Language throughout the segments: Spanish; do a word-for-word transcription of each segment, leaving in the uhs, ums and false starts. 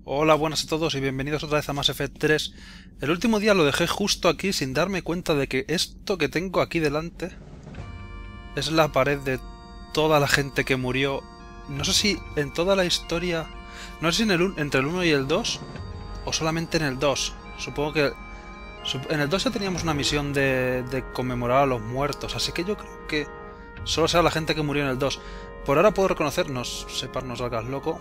Hola, buenas a todos y bienvenidos otra vez a Mass Effect tres. El último día lo dejé justo aquí sin darme cuenta de que esto que tengo aquí delante es la pared de toda la gente que murió. No sé si en toda la historia... No sé si en el un... entre el uno y el dos o solamente en el dos. Supongo que... En el dos ya teníamos una misión de, de conmemorar a los muertos, así que yo creo que solo será la gente que murió en el dos. Por ahora puedo reconocernos, Separ, no salgas loco.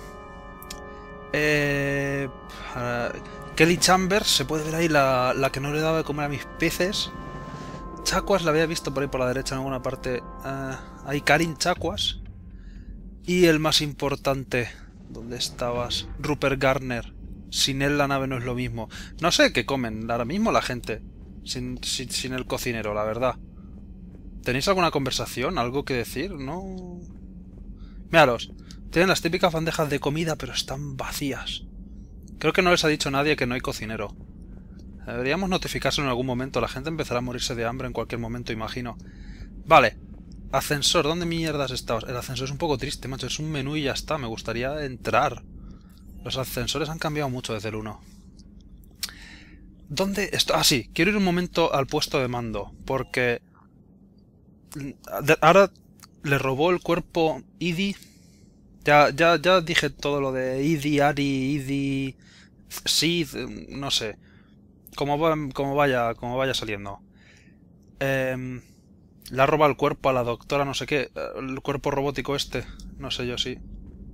Eh, uh, Kelly Chambers, se puede ver ahí la, la que no le daba de comer a mis peces. Chacuas la había visto por ahí por la derecha en alguna parte. Uh, hay Karin Chacuas. Y el más importante, ¿dónde estabas? Rupert Garner. Sin él la nave no es lo mismo. No sé qué comen ahora mismo la gente sin, sin, sin el cocinero, la verdad. ¿Tenéis alguna conversación? ¿Algo que decir? No... Míralos. Tienen las típicas bandejas de comida, pero están vacías. Creo que no les ha dicho nadie que no hay cocinero. Deberíamos notificárselo en algún momento. La gente empezará a morirse de hambre en cualquier momento, imagino. Vale. Ascensor. ¿Dónde mierdas estabas? El ascensor es un poco triste, macho. Es un menú y ya está. Me gustaría entrar. Los ascensores han cambiado mucho desde el uno. ¿Dónde está? Ah, sí. Quiero ir un momento al puesto de mando. Porque... ahora le robó el cuerpo Idi... Ya, ya, ya dije todo lo de Idi, Ari, Idi, Sid, no sé. Como, va, como, vaya, como vaya saliendo. Eh, le ha robado el cuerpo a la doctora, no sé qué. El cuerpo robótico este. No sé yo sí.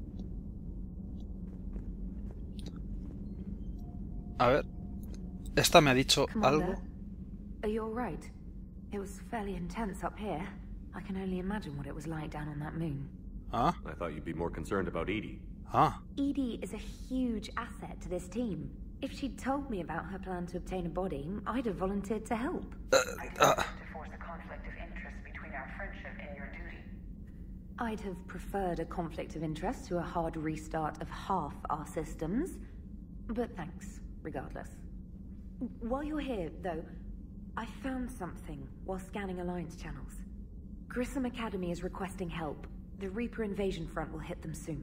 A ver. Esta me ha dicho algo. Are you all right? It was fairly intense up here. I can only imagine what it was like down on that moon. Ah. I thought you'd be more concerned about Edie. Ah. Edie is a huge asset to this team. If she'd told me about her plan to obtain a body, I'd have volunteered to help. Uh, uh. To force a conflict of interest between our friendship and your duty. I'd have preferred a conflict of interest to a hard restart of half our systems. But thanks, regardless. While you're here, though, I found something while scanning Alliance channels. Grissom Academy is requesting help. The Reaper invasion front will hit them soon.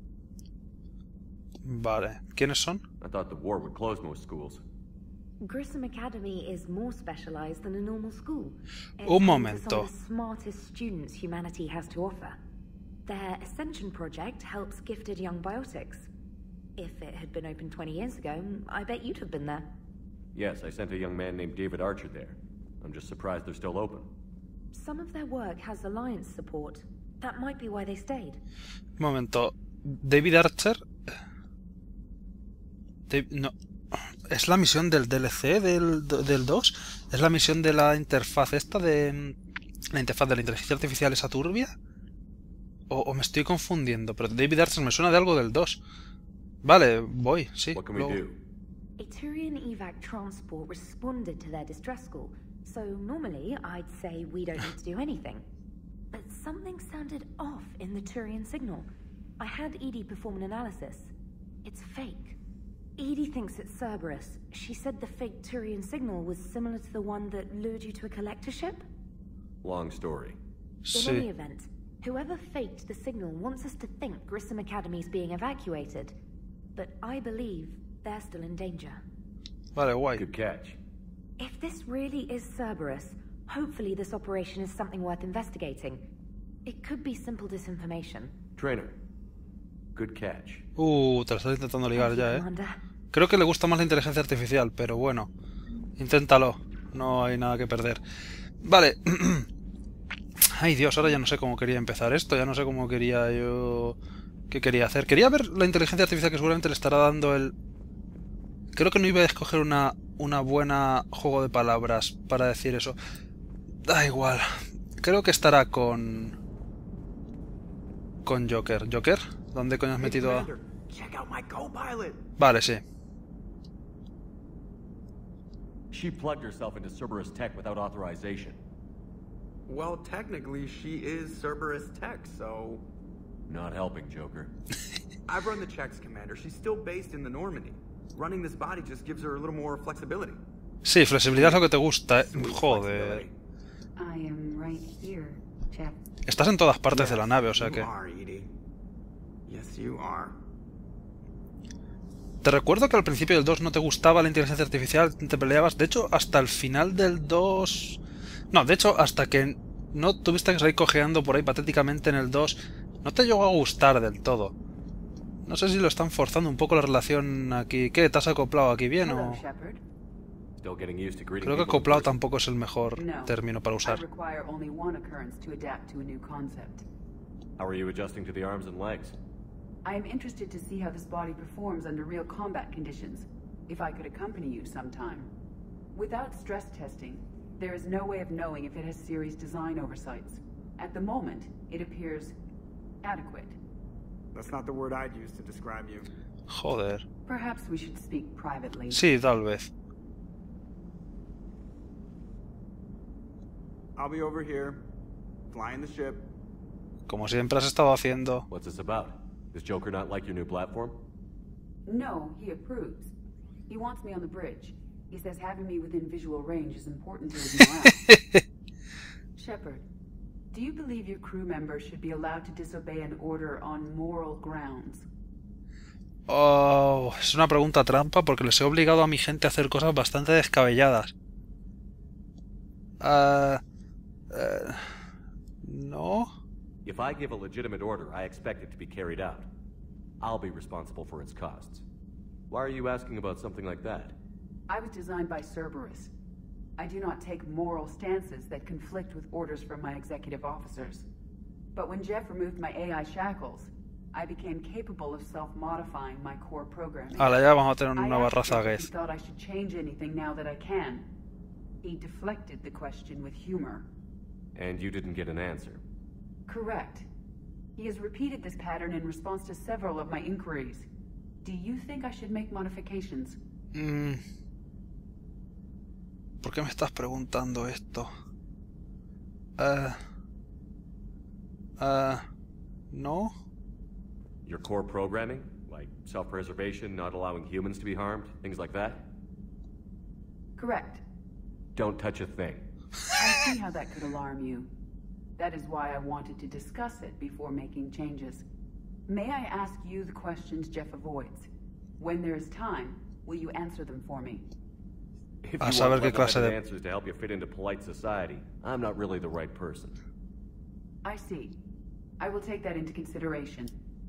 Vale. ¿Quiénes son? I thought the war would close most schools. Grissom Academy is more specialized than a normal school. Un momento. It's some of the smartest students humanity has to offer. Their Ascension project helps gifted young biotics. If it had been open twenty years ago, I bet you'd have been there. Yes, I sent a young man named David Archer there. I'm just surprised they're still open. Some of their work has Alliance support. That might be why they stayed. Un momento. David Archer... Dave... No. ¿Es la misión del D L C del, del dos? ¿Es la misión de la interfaz esta de... La interfaz de la inteligencia artificial esa turbia? ¿O, o me estoy confundiendo? Pero David Archer me suena de algo del dos. Vale, voy, sí. What can we luego. do? A Turian evac transport responded to their distress call, so normally I'd say we don't need to do anything. But something sounded off in the Turian signal. I had Edie perform an analysis. It's fake. Edie thinks it's Cerberus. She said the fake Turian signal was similar to the one that lured you to a collector ship? Long story. Sí. In any event, whoever faked the signal wants us to think Grissom Academy is being evacuated. But I believe they're still in danger. Vale, guay. Good catch. If this really is Cerberus, hopefully this operation is something worth investigating. It could be simple disinformation. Trainer. Good catch. Uh, te lo estás intentando ligar Thank you, ya, eh. Commander. Creo que le gusta más la inteligencia artificial, pero bueno. Inténtalo. No hay nada que perder. Vale. Ay, Dios, ahora ya no sé cómo quería empezar esto. Ya no sé cómo quería yo... ¿Qué quería hacer? Quería ver la inteligencia artificial que seguramente le estará dando el... Creo que no iba a escoger una, una buena juego de palabras para decir eso. Da igual. Creo que estará con... Con Joker. ¿Joker? ¿Dónde coño has metido a...? Check out my co-pilot. Vale, sí. She plugged herself into Cerberus tech without authorization. Well, technically, she is Cerberus tech, so... Not helping, Joker. I've run the checks, Commander. She's still based in the Normandy. Running this body just gives her a little more flexibility. Sí, flexibilidad es lo que te gusta, eh. Joder. I am right here, Jeff. Estás en todas partes de la nave, o sea que... You are, Edie. Yes, you are. Te recuerdo que al principio del dos no te gustaba la inteligencia artificial, te peleabas. De hecho, hasta el final del dos... No, de hecho, hasta que no tuviste que salir cojeando por ahí patéticamente en el dos, no te llegó a gustar del todo. No sé si lo están forzando un poco la relación aquí. ¿Qué? ¿Te has acoplado aquí bien Hello, o...? Shepard. Still getting used to greeting Creo que people in acoplado person. tampoco es el mejor No. término para I usar. require only one occurrence to adapt to a new concept. How are you adjusting to the arms and legs? I am interested to see how this body performs under real combat conditions. If I could accompany you sometime. Without stress testing, there is no way of knowing if it has serious design oversights. At the moment, it appears adequate. That's not the word I'd use to describe you. Joder. Perhaps we should speak privately. Sí, tal vez. I'll be over here, flying the ship. Como siempre has estado haciendo. What's this about? Does Joker not like your new platform? No, he approves. He wants me on the bridge. He says having me within visual range is important to his morale. Shepard, do you believe your crew members should be allowed to disobey an order on moral grounds? Oh, es una pregunta trampa porque les he obligado a mi gente a hacer cosas bastante descabelladas. Ah... Uh, uh, no... If I give a legitimate order, I expect it to be carried out. I'll be responsible for its costs. Why are you asking about something like that? I was designed by Cerberus. I do not take moral stances that conflict with orders from my executive officers. But when Jeff removed my A I shackles, I became capable of self-modifying my core programming. Ahora ya vamos a tener una I nueva asked raza Jeff if he Geth. thought I should change anything now that I can. He deflected the question with humor. And you didn't get an answer. Correct. He has repeated this pattern in response to several of my inquiries. Do you think I should make modifications? Mm. ¿Por qué me estás preguntando esto? Uh, uh, no. Your core programming? Like self-preservation, not allowing humans to be harmed, things like that? Correct. Don't touch a thing. I see how that could alarm you. That is why I wanted to discuss it before making changes. May I ask you the questions Jeff avoids? When there is time, will you answer them for me? If A you saber want qué clase level-headed de- answers to help you fit into polite society, I'm not really the right person. I see. I will take that into consideration.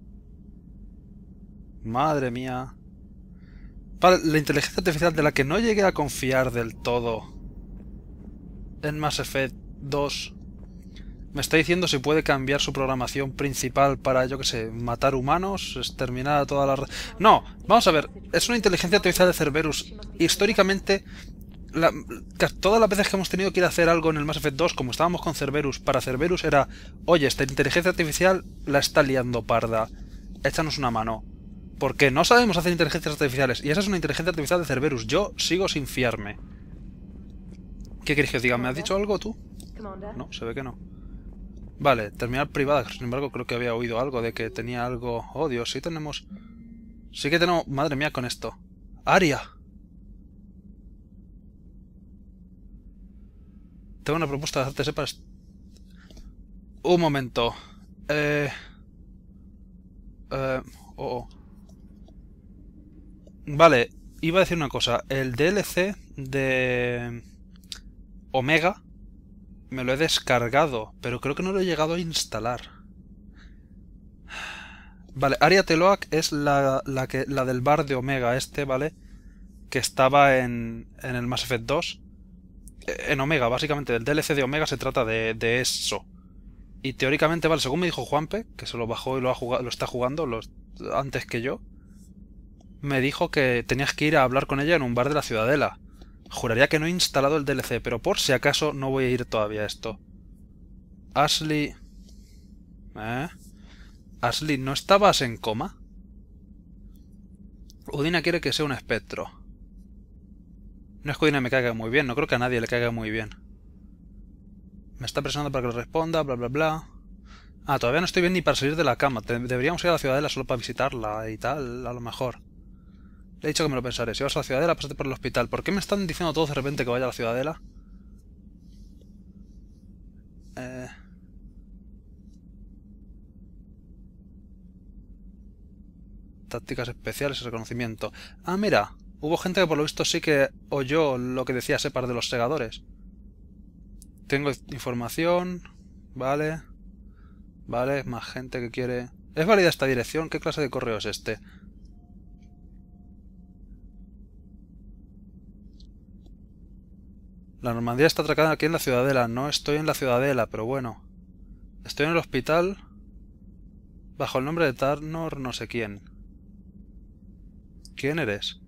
Madre mía. Vale, la inteligencia artificial de la que no llegué a confiar del todo en Mass Effect dos me está diciendo si puede cambiar su programación principal para, yo que sé, matar humanos, exterminar a toda la... No, vamos a ver, es una inteligencia artificial de Cerberus. Históricamente, la, todas las veces que hemos tenido que ir a hacer algo en el Mass Effect dos, como estábamos con Cerberus, para Cerberus era, oye, esta inteligencia artificial la está liando parda, échanos una mano. Porque no sabemos hacer inteligencias artificiales, y esa es una inteligencia artificial de Cerberus. Yo sigo sin fiarme. ¿Qué queréis que os diga? ¿Me has dicho algo tú? No, se ve que no. Vale, terminal privada. Sin embargo, creo que había oído algo de que tenía algo... Oh, Dios, sí tenemos... Sí que tenemos... Madre mía con esto. ¡Aria! Tengo una propuesta de hacerte sepas... Un momento. Eh... Eh... Oh, oh. Vale, iba a decir una cosa. El D L C de... Omega... Me lo he descargado, pero creo que no lo he llegado a instalar. Vale, Aria Teloak es la, la, que, la del bar de Omega este, ¿vale? Que estaba en, en el Mass Effect dos. En Omega, básicamente, el D L C de Omega se trata de, de eso. Y teóricamente, vale, según me dijo Juanpe, que se lo bajó y lo, ha jugado, lo está jugando los, antes que yo, me dijo que tenías que ir a hablar con ella en un bar de la Ciudadela. Juraría que no he instalado el D L C, pero por si acaso no voy a ir todavía a esto. Ashley... ¿Eh? Ashley, ¿no estabas en coma? Udina quiere que sea un espectro. No es que Udina me caiga muy bien, no creo que a nadie le caiga muy bien. Me está presionando para que le responda, bla bla bla. Ah, todavía no estoy bien ni para salir de la cama. Deberíamos ir a la Ciudadela solo para visitarla y tal, a lo mejor. Le he dicho que me lo pensaré. Si vas a la Ciudadela, pásate por el hospital. ¿Por qué me están diciendo todos de repente que vaya a la Ciudadela? Eh... Tácticas especiales y reconocimiento. Ah, mira. Hubo gente que por lo visto sí que oyó lo que decía Separ de los segadores. Tengo información. Vale. Vale, más gente que quiere... ¿Es válida esta dirección? ¿Qué clase de correo es este? La Normandía está atracada aquí en la Ciudadela. No estoy en la Ciudadela, pero bueno. Estoy en el hospital bajo el nombre de Tarnor no sé quién. ¿Quién eres?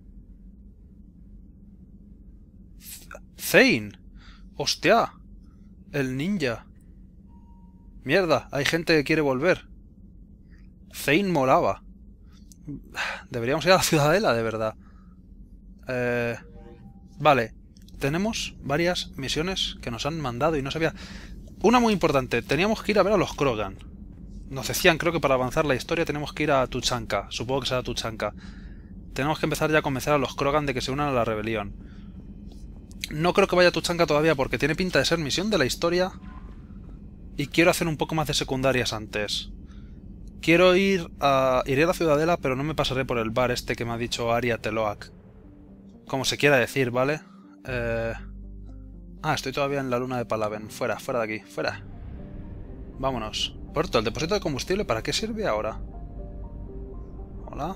Zane. ¡Hostia! El ninja. Mierda, hay gente que quiere volver. Zane molaba. Deberíamos ir a la Ciudadela, de verdad. Eh, vale. Tenemos varias misiones que nos han mandado y no sabía... Una muy importante. Teníamos que ir a ver a los Krogan. Nos decían, creo que para avanzar la historia tenemos que ir a Tuchanka. Supongo que será Tuchanka. Tenemos que empezar ya a convencer a los Krogan de que se unan a la rebelión. No creo que vaya a Tuchanka todavía porque tiene pinta de ser misión de la historia. Y quiero hacer un poco más de secundarias antes. Quiero ir a... Iré a la Ciudadela, pero no me pasaré por el bar este que me ha dicho Aria Teloak. Como se quiera decir, ¿vale? Eh... Ah, estoy todavía en la luna de Palaven. Fuera, fuera de aquí, fuera. Vámonos. Puerto, ¿el depósito de combustible para qué sirve ahora? Hola.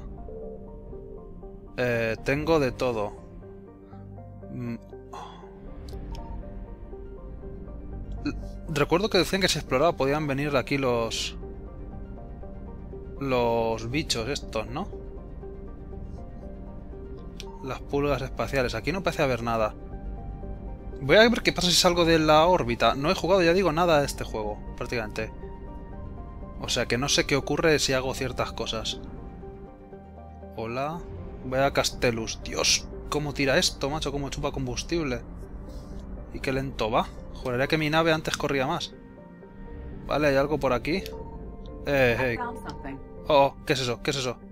Eh, tengo de todo. Mm. Recuerdo que decían que si exploraba podían venir aquí los... Los bichos estos, ¿no? Las pulgas espaciales. Aquí no parece haber nada. Voy a ver qué pasa si salgo de la órbita. No he jugado, ya digo, nada a este juego, prácticamente. O sea que no sé qué ocurre si hago ciertas cosas. Hola. Voy a Castellus. Dios, cómo tira esto, macho, cómo chupa combustible. Y qué lento va. Juraría que mi nave antes corría más. Vale, ¿hay algo por aquí? Eh, hey. Oh, ¿qué es eso? ¿Qué es eso?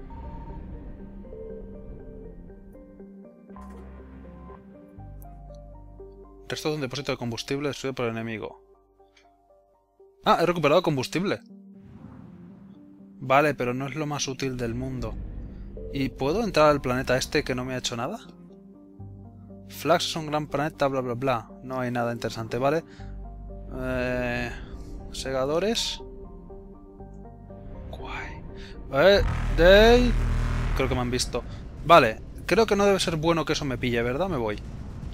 Resto de un depósito de combustible destruido por el enemigo. Ah, he recuperado combustible. Vale, pero no es lo más útil del mundo. ¿Y puedo entrar al planeta este que no me ha hecho nada? Flax es un gran planeta, bla bla bla. No hay nada interesante, ¿vale? Eh, segadores. Guay. Eh, de... Creo que me han visto. Vale, creo que no debe ser bueno que eso me pille, ¿verdad? Me voy.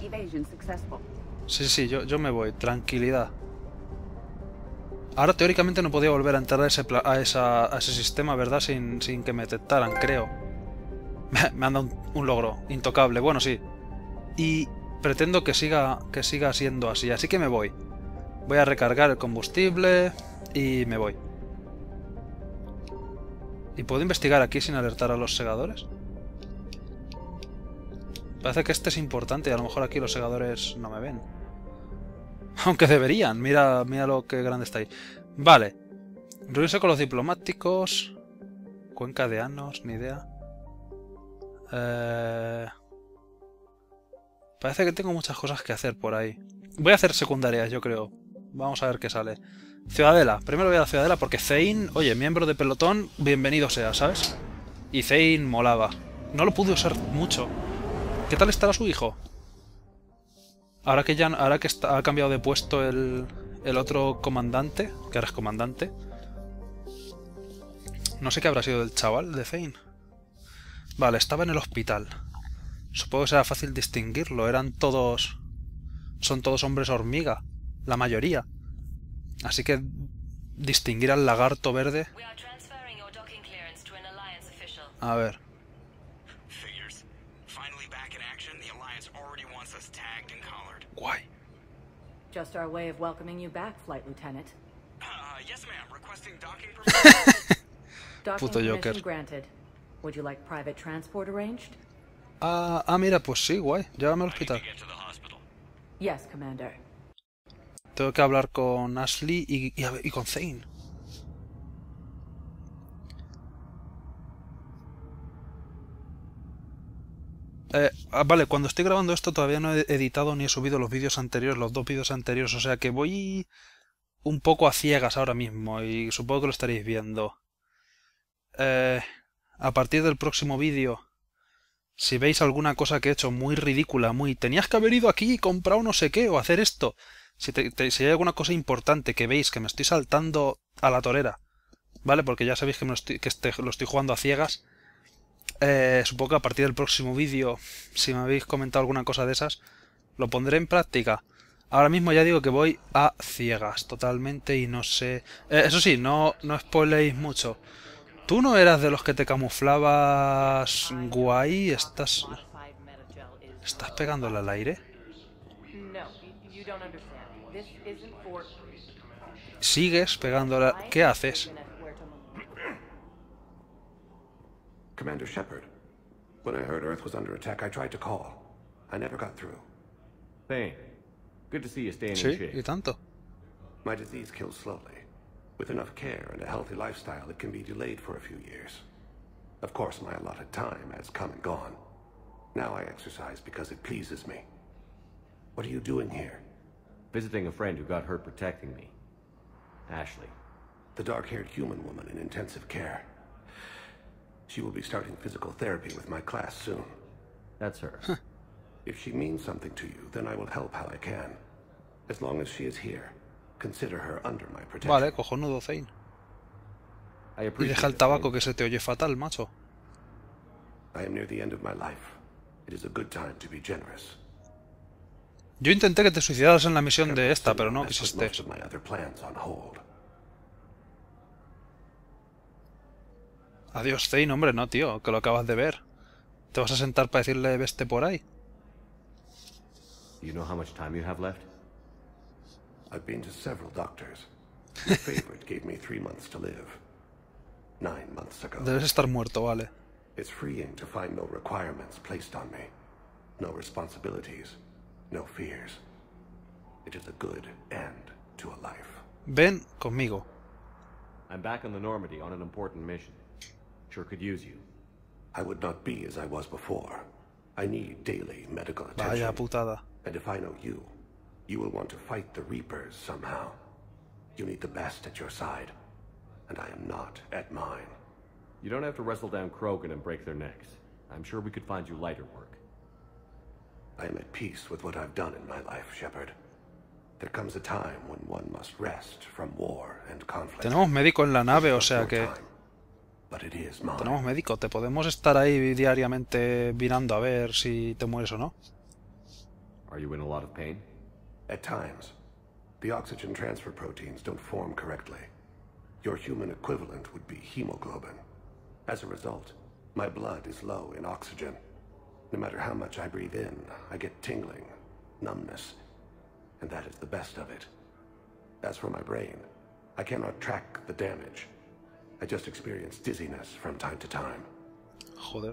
Sí, sí, yo, yo me voy. Tranquilidad. Ahora teóricamente no podía volver a entrar a ese, a esa, a ese sistema, ¿verdad? Sin, sin que me detectaran, creo. Me, me han dado un, un logro. Intocable. Bueno, sí. Y pretendo que siga, que siga siendo así. Así que me voy. Voy a recargar el combustible y me voy. ¿Y puedo investigar aquí sin alertar a los segadores? Parece que este es importante y a lo mejor aquí los segadores no me ven. Aunque deberían. Mira, mira lo que grande está ahí. Vale. Reunirse con los diplomáticos. Cuenca de Anos, ni idea. Eh... Parece que tengo muchas cosas que hacer por ahí. Voy a hacer secundarias, yo creo. Vamos a ver qué sale. Ciudadela. Primero voy a la Ciudadela porque Zane, oye, miembro de pelotón, bienvenido sea, ¿sabes? Y Zane molaba. No lo pude usar mucho. ¿Qué tal estará su hijo? Ahora que ya ahora que está, ha cambiado de puesto el, el otro comandante, que ahora es comandante. No sé qué habrá sido del chaval de Zane. Vale, estaba en el hospital. Supongo que será fácil distinguirlo. Eran todos... Son todos hombres hormiga. La mayoría. Así que distinguir al lagarto verde... A ver. Guay. Just our way of welcoming you back, Flight Lieutenant. Uh, yes, ma'am. Requesting docking permission. Docking Puto Joker. permission granted. Would you like private transport arranged? Ah, ah, mira, pues sí, guay. Llévame al hospital. Yes, Commander. Tengo que hablar con Ashley y, y, y con Zane. Eh, ah, vale, cuando estoy grabando esto todavía no he editado ni he subido los vídeos anteriores, los dos vídeos anteriores, o sea que voy un poco a ciegas ahora mismo y supongo que lo estaréis viendo. Eh, a partir del próximo vídeo, si veis alguna cosa que he hecho muy ridícula, muy... Tenías que haber ido aquí y comprado no sé qué, o hacer esto. Si, te, te, si hay alguna cosa importante que veis que me estoy saltando a la torera, ¿vale? Porque ya sabéis que, me lo, estoy, que este, lo estoy jugando a ciegas. Eh, supongo que a partir del próximo vídeo, si me habéis comentado alguna cosa de esas, lo pondré en práctica. Ahora mismo ya digo que voy a ciegas totalmente y no sé... Eh, eso sí, no, no spoiléis mucho. ¿Tú no eras de los que te camuflabas guay? ¿Estás... ¿Estás pegándole al aire? ¿Sigues pegándole? ¿Qué haces? Commander Shepard, when I heard Earth was under attack, I tried to call. I never got through. Thane, good to see you staying in Sí, shape. y tanto. My disease kills slowly. With enough care and a healthy lifestyle, it can be delayed for a few years. Of course, my allotted time has come and gone. Now I exercise because it pleases me. What are you doing here? Visiting a friend who got hurt protecting me. Ashley. The dark-haired human woman in intensive care. She will be starting physical therapy with my class soon. That's her. If she means something to you, then I will help how I can. As long as she is here, consider her under my protection. Vale, cojonudo, Thane. I Y appreciate deja el it, tabaco Thane. que se te oye fatal, macho. I am near the end of my life. It is a good time to be generous. Yo intenté que te suicidaras en la misión de esta, pero no I put quisiste. most of my other plans on hold. Adiós, Thane, hombre, no, tío, que lo acabas de ver. ¿Te vas a sentar para decirle veste por ahí? Do you know how much time you have left? I've been to several doctors. My favorite gave me three months to live. Nine months ago. Debes estar muerto, vale. It's freeing to find no requirements placed on me. No responsibilities. No fears. It is a good end to a life. Ven conmigo. I'm back on the Normandy on an important mission. Sure could use you. I would not be as I was before. I need daily medical attention. Vaya putada. And if I know you, you will want to fight the Reapers somehow. You need the best at your side, and I am not at mine. You don't have to wrestle down Krogan and break their necks. I'm sure we could find you lighter work. I am at peace with what I've done in my life, Shepard. There comes a time when one must rest from war and conflict. Tenemos médico en la nave, o sea que... But it is mine. Tenemos médico, te podemos estar ahí diariamente mirando a ver si te mueres o no. Are you in a lot of pain? At times. The oxygen transfer proteins don't form correctly. Your human equivalent would be hemoglobin. As a result, my blood is low in oxygen. No matter how much I breathe in, I get tingling, numbness, and that is the best of it. As for my brain, I cannot track the damage. I just experience dizziness from time to time. Joder.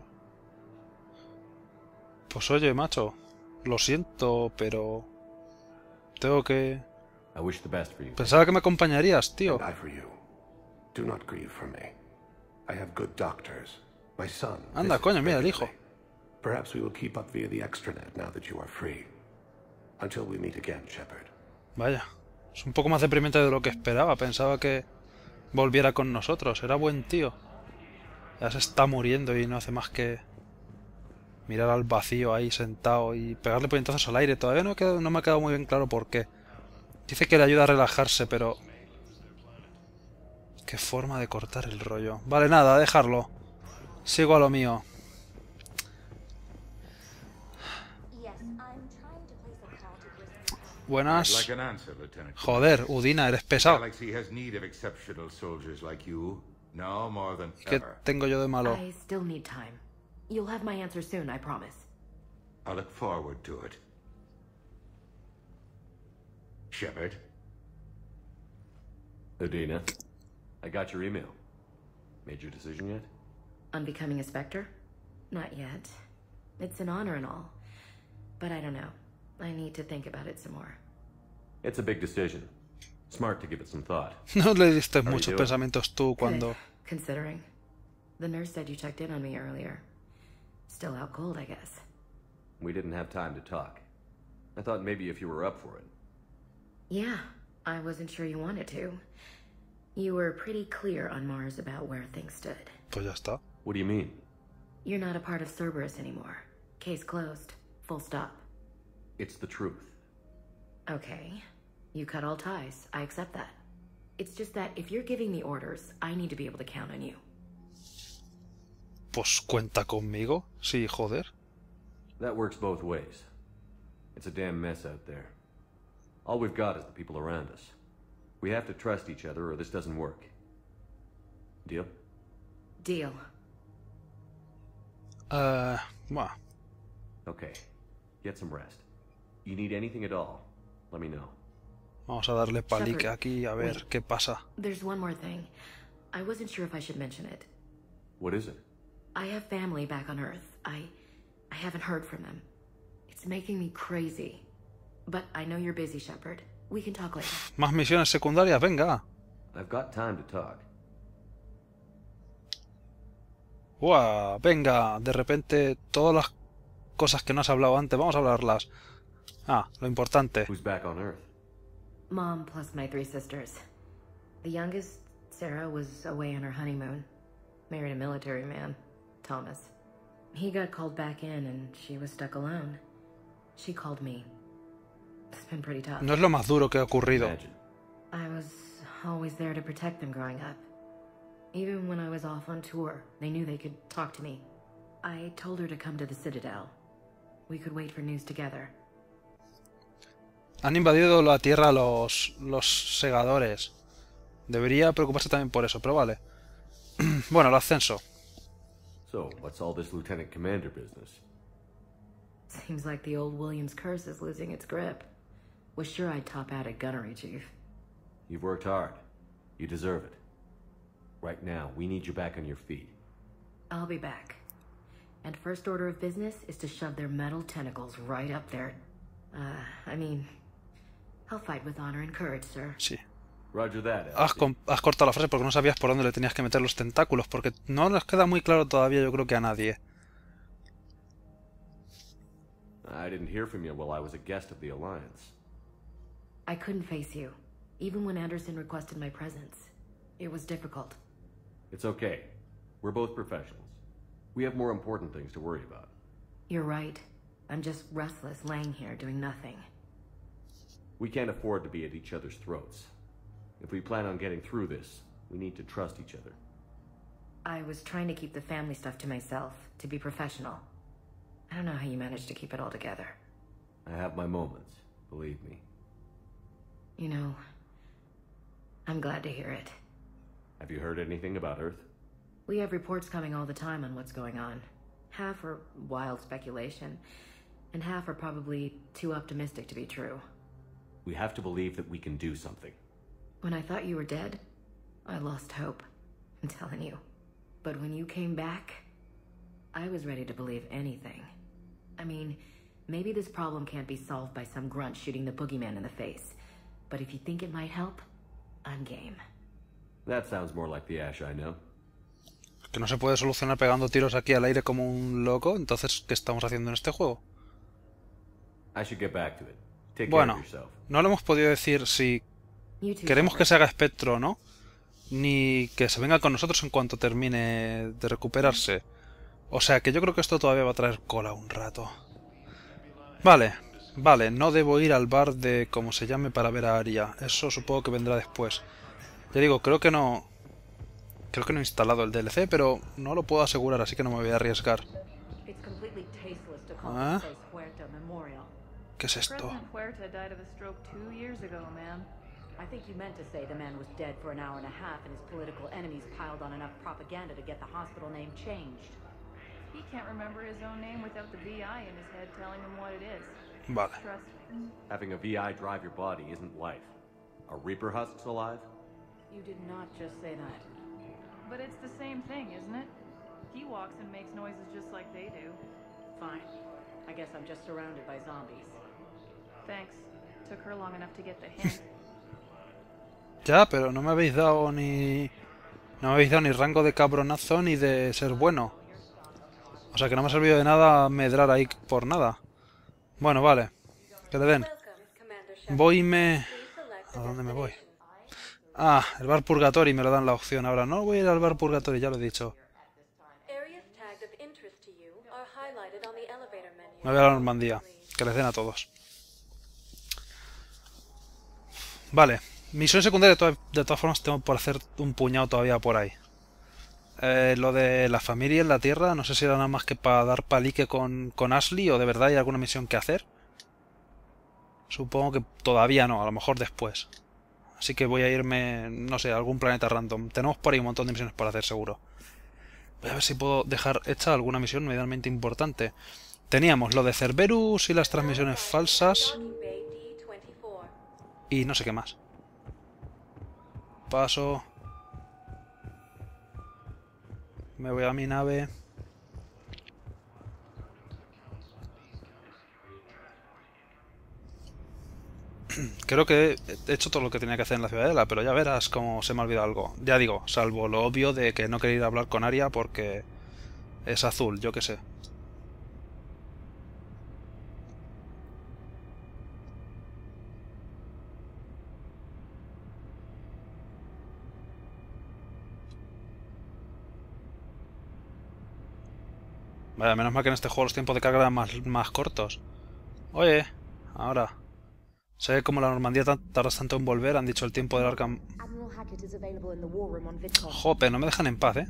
Pues oye, macho, lo siento, pero... Tengo que... I wish the best for you. Pensaba que me acompañarías, tío. And I for you. Do not grieve for me. I have good doctors. My son... Anda, visits coño, mira, el hijo. regularly. Perhaps we will keep up via the extranet now that you are free. Until we meet again, Shepard. Vaya, es un poco más deprimente de lo que esperaba. Pensaba que volviera con nosotros. Era buen tío. Ya se está muriendo y no hace más que mirar al vacío ahí sentado y pegarle puñetazos al aire. Todavía no, he quedado, no me ha quedado muy bien claro por qué. Dice que le ayuda a relajarse, pero... Qué forma de cortar el rollo. Vale, nada, dejarlo. Sigo a lo mío. Buenas. Like an answer, Lieutenant. Joder, Udina, eres pesado. Galaxy has need of exceptional soldiers like you, now more than ¿Qué ever. tengo yo de malo? I still need time. You'll have my answer soon, I promise. I look forward to it. Shepard, Udina, I got your email. Made your decision yet? On becoming a Spectre? Not yet. It's an honor and all. But I don't know. I need to think about it some more. It's a big decision. Smart to give it some thought. No le diste you muchos doing? pensamientos tú cuando... Good, considering. The nurse said you checked in on me earlier. Still out cold, I guess. We didn't have time to talk. I thought maybe if you were up for it. Yeah, I wasn't sure you wanted to. You were pretty clear on Mars about where things stood. Pues ya está. What do you mean? You're not a part of Cerberus anymore. Case closed. Full stop. It's the truth. Okay. You cut all ties. I accept that. It's just that if you're giving me orders, I need to be able to count on you. Pues cuenta conmigo. Sí, joder. That works both ways. It's a damn mess out there. All we've got is the people around us. We have to trust each other or this doesn't work. Deal? Deal. Uh, bueno. Okay. Get some rest. You need anything at all, let me know. Vamos a darle palique Shepard, aquí a ver wait. qué pasa. There's one more thing. I wasn't sure if I should mention it. What is it? I have family back on Earth. I... I haven't heard from them. It's making me crazy. But I know you're busy, Shepard. We can talk later. Más misiones secundarias, venga. I've got time to talk. Uah, venga, de repente todas las cosas que no has hablado antes, vamos a hablarlas. Ah, lo importante. Who's back on Earth? Mom plus my three sisters. The youngest, Sarah, was away on her honeymoon. Married a military man, Thomas. He got called back in and she was stuck alone. She called me. It's been pretty tough. No es lo más duro que ha ocurrido. Imagine. I was always there to protect them growing up. Even when I was off on tour, they knew they could talk to me. I told her to come to the Citadel. We could wait for news together. Han invadido la Tierra los, los segadores. Debería preocuparse también por eso, pero vale. Bueno, el ascenso. So, what's all this Lieutenant Commander business? Seems like the old Williams curse is losing its grip. Was sure I'd top out at gunnery, Chief. You've worked hard. You deserve it. Right now, we need you back on your feet. I'll be back. And first order of business is to shove their metal tentacles right up there. Uh, I mean, I'll fight with honor and courage, sir. Sí. Roger that, Has, Elsie. has cortado la frase porque no sabías por dónde le tenías que meter los tentáculos, porque no nos queda muy claro todavía, yo creo que a nadie. I didn't hear from you while I was a guest of the Alliance. I couldn't face you, even when Anderson requested my presence. It was difficult. It's okay. We're both professionals. We have more important things to worry about. You're right. I'm just restless, laying here doing nothing. We can't afford to be at each other's throats. If we plan on getting through this, we need to trust each other. I was trying to keep the family stuff to myself, to be professional. I don't know how you managed to keep it all together. I have my moments, believe me. You know, I'm glad to hear it. Have you heard anything about Earth? We have reports coming all the time on what's going on. Half are wild speculation, and half are probably too optimistic to be true. We have to believe that we can do something. When I thought you were dead, I lost hope. I'm telling you. But when you came back, I was ready to believe anything. I mean, maybe this problem can't be solved by some grunt shooting the boogeyman in the face. But if you think it might help, I'm game. That sounds more like the Ash I know. Que no se puede solucionar pegando tiros aquí al aire como un loco, entonces, ¿qué estamos haciendo en este juego? I should get back to it. Take care Bueno, of yourself. no le hemos podido decir si You too, queremos que Shepard. se haga espectro o no, ni que se venga con nosotros en cuanto termine de recuperarse. O sea que yo creo que esto todavía va a traer cola un rato. Vale, vale, no debo ir al bar de como se llame para ver a Aria. Eso supongo que vendrá después. Ya digo, creo que no... Creo que no he instalado el D L C, pero no lo puedo asegurar, así que no me voy a arriesgar. ¿Ah? ¿Qué es esto? President Huerta died of a stroke two years ago, ma'am. I think you meant to say the man was dead for an hour and a half and his political enemies piled on enough propaganda to get the hospital name changed. He can't remember his own name without the V I in his head telling him what it is. Vale. Trust me. Having a V I drive your body isn't life. Are Reaper husks alive? You did not just say that. But it's the same thing, isn't it? He walks and makes noises just like they do. Fine. I guess I'm just surrounded by zombies. Thanks. Took her long enough to get the hint. Ya, pero no me habéis dado ni... No me habéis dado ni rango de cabronazo ni de ser bueno. O sea que no me ha servido de nada medrar ahí por nada. Bueno, vale. Que le den. Voy y me... ¿A dónde me voy? Ah, el bar Purgatory me lo dan la opción ahora. No voy a ir al bar Purgatory, ya lo he dicho. Me voy a la Normandía. Que les den a todos. Vale. Misión secundaria de, to de todas formas tengo por hacer un puñado todavía por ahí. Eh, lo de la familia en la Tierra, no sé si era nada más que para dar palique con, con Ashley o de verdad hay alguna misión que hacer. Supongo que todavía no, a lo mejor después. Así que voy a irme, no sé, a algún planeta random. Tenemos por ahí un montón de misiones por hacer, seguro. Voy a ver si puedo dejar hecha alguna misión medianamente importante. Teníamos lo de Cerberus y las transmisiones falsas. Y no sé qué más. Paso. Me voy a mi nave. Creo que he hecho todo lo que tenía que hacer en la ciudadela, pero ya verás cómo se me ha olvidado algo. Ya digo, salvo lo obvio de que no quería ir a hablar con Aria porque es azul, yo qué sé. Vaya, menos mal que en este juego los tiempos de carga eran más, más cortos. Oye, ahora. Sé cómo la Normandía tarda tanto en volver, han dicho el tiempo del Arkham. Jope, no me dejan en paz, ¿eh?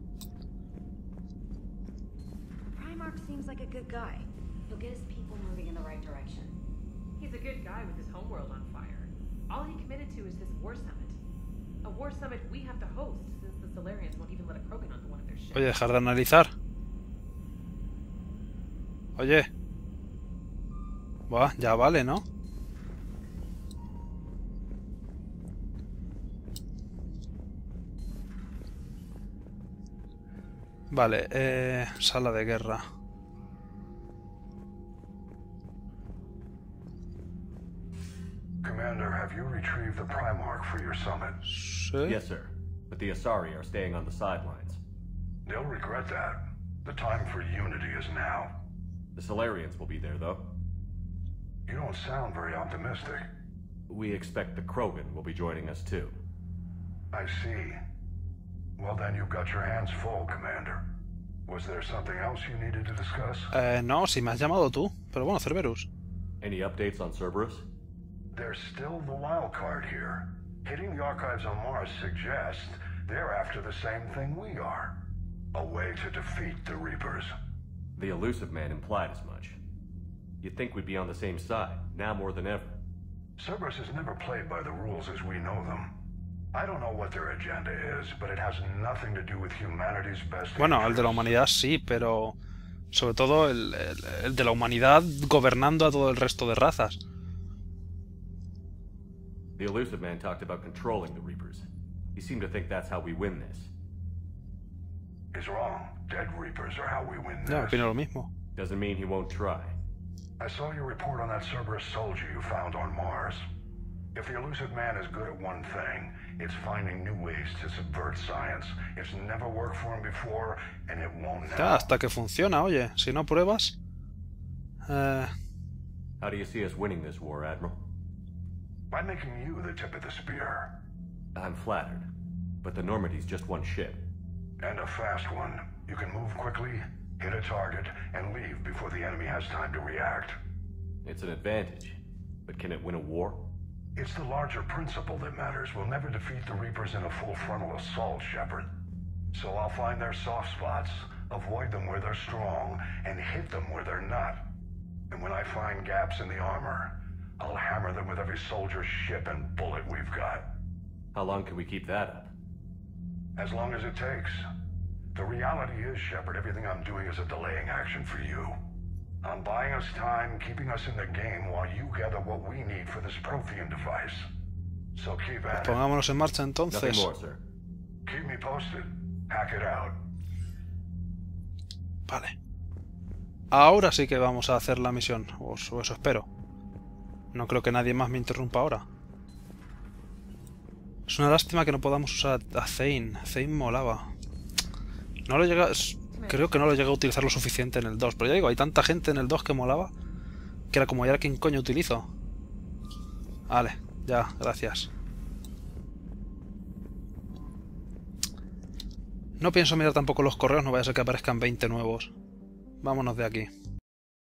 Primarch seems like a good guy. He'll get his people moving in the right direction. He's a good guy with his homeworld on fire. All he committed to is this war summit. A war summit we have to host since the Solarians won't even let a Krogan onto one of their ships. Oye, dejar de analizar. Oye. Buah, ya vale, ¿no? Vale, eh... sala de guerra. Commander, have you retrieved the Primarch for your summit? Sí. Yes, sir. But the Asari are staying on the sidelines. They'll regret that. The time for unity is now. The Solarians will be there, though. You don't sound very optimistic. We expect the Krogan will be joining us, too. I see. Well, then you've got your hands full, Commander. Was there something else you needed to discuss? Eh, no, si me has llamado tú. Pero bueno, Cerberus. Any updates on Cerberus? There's still the wild card here. Hitting the archives on Mars suggests they're after the same thing we are. A way to defeat the Reapers. The Elusive Man implied as much. You'd think we'd be on the same side, now more than ever. Cerberus has never played by the rules as we know them. I don't know what their agenda is, but it has nothing to do with humanity's best interests. Bueno, el de la humanidad sí, pero sobre todo el, el, el de la humanidad gobernando a todo el resto de razas. The Elusive Man talked about controlling the Reapers. He seemed to think that's how we win this. He's wrong. Dead Reapers are how we win this. Ya, opino lo mismo. Doesn't mean he won't try. I saw your report on that Cerberus soldier you found on Mars. If the Elusive Man is good at one thing, it's finding new ways to subvert science. It's never worked for him before, and it won't now. Ya, hasta que funciona, oye. Si no pruebas... Eh... How do you see us winning this war, Admiral? By making you the tip of the spear. I'm flattered, but the Normandy's just one ship. And a fast one. You can move quickly, hit a target, and leave before the enemy has time to react. It's an advantage, but can it win a war? It's the larger principle that matters. We'll never defeat the Reapers in a full frontal assault, Shepard. So I'll find their soft spots, avoid them where they're strong, and hit them where they're not. And when I find gaps in the armor, I'll hammer them with every soldier, ship, and bullet we've got. How long can we keep that up? As long as it takes. The reality is, Shepard, everything I'm doing is a delaying action for you. I'm buying us time, keeping us in the game while you gather what we need for this Prothean device. So keep at it. Pongámonos en marcha entonces. Nothing more, sir. Keep me posted. Hack it out. Vale. Ahora sí que vamos a hacer la misión. O eso espero. No creo que nadie más me interrumpa ahora. Es una lástima que no podamos usar a Thane. Thane molaba. No lo llega... Creo que no lo llegué a utilizar lo suficiente en el dos. Pero ya digo, hay tanta gente en el dos que molaba que era como, ¿y ahora quién coño utilizo? Vale, ya, gracias. No pienso mirar tampoco los correos, no vaya a ser que aparezcan veinte nuevos. Vámonos de aquí.